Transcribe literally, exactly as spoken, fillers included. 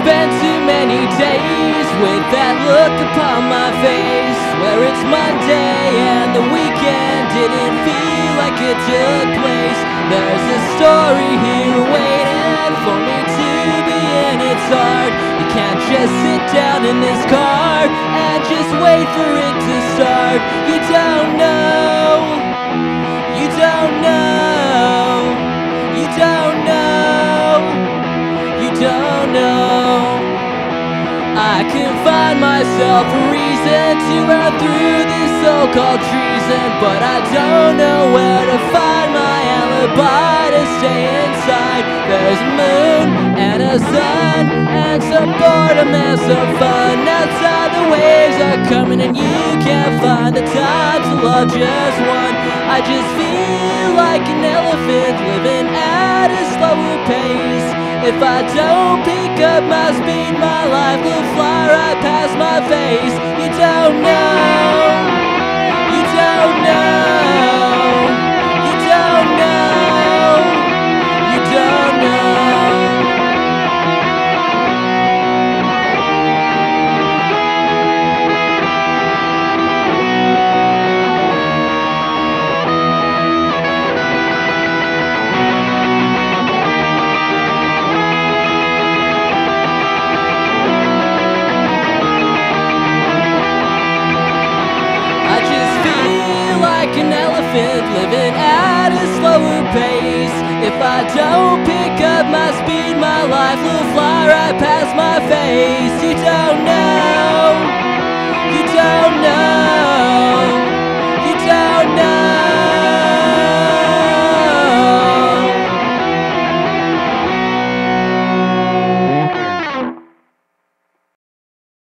spent too many days with that look upon my face, where it's Monday and the weekend didn't feel like it took place. There's a story here waiting for me to begin. It's hard, you can't just sit down in this car and just wait for it to start. You don't know, you don't know, you don't know, you don't know. I can find myself a reason to run through this so-called treason, but I don't know where to find my alibi to stay inside. There's a moon and a sun and some boredom and some fun. Outside the waves are coming and you can't find the time to love just one. I just feel like an elephant living at a slower pace. If I don't pick up my speed, my life will fly right past my face. You don't know, you don't know, you don't know, you don't know. An elephant living at a slower pace. If I don't pick up my speed, my life will fly right past my